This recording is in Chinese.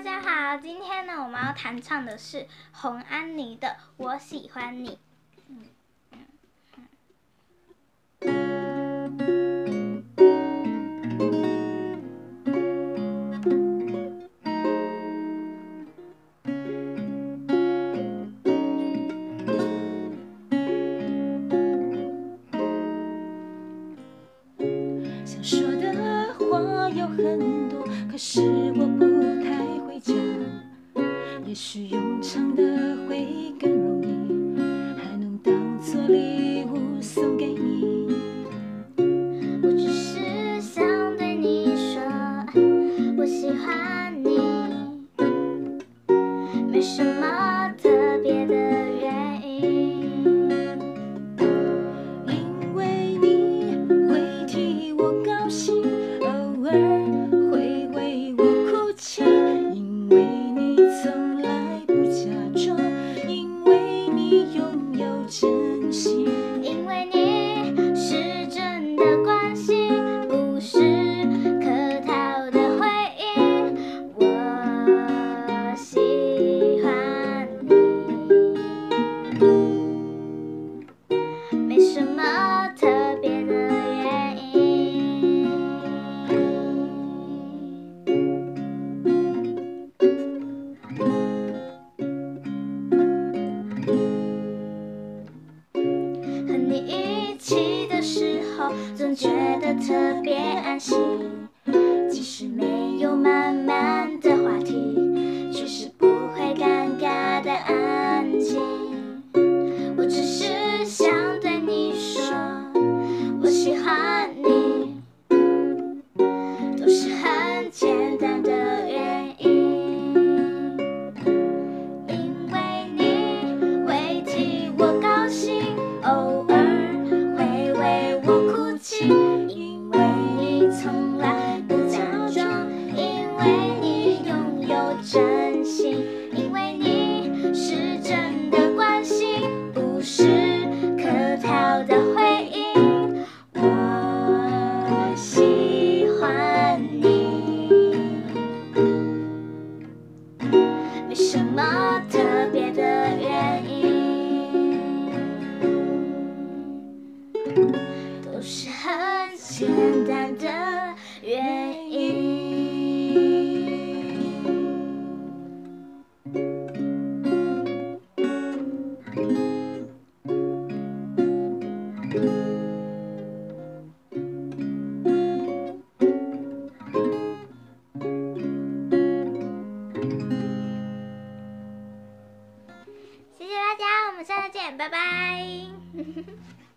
家好，今天呢，我们要弹唱的是洪安妮的《我喜欢你》。 想说的话有很多，可是我不太会讲。也许用唱的会更容易，还能当作礼物送给你。 我只是想对你说，我喜欢你，没什么特别的原因， 因为你会替我高兴，偶尔会为我哭泣，因为你从来不假装，因为你拥有真心， 因为你是真的关心，不是客套的回应。我喜欢你，没什么特别的原因。和你一起的时候，总觉得特别安心。即使没有满满的话题，却是不会尴尬的安静。我只是想对你说，我喜欢你，都是很简单的原因。因为你会替我高兴，偶尔会为我哭泣，因为你从来不假装，因为你拥有真心，因为你是真的关心，不是客套的回应。我喜欢你，没什么特别的原因，都是很简单的原因。谢谢大家，我们下次见，拜拜。